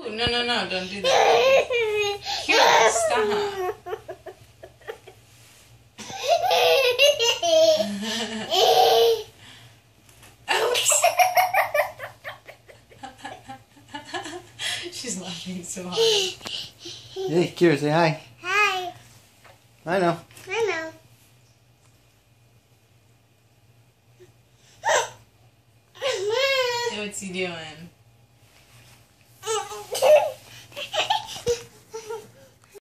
Ooh, no, no, no, don't do that. Keira, stop. She's laughing so hard. Hey, Keira, say hi. Hi. I know. I know. What's he doing?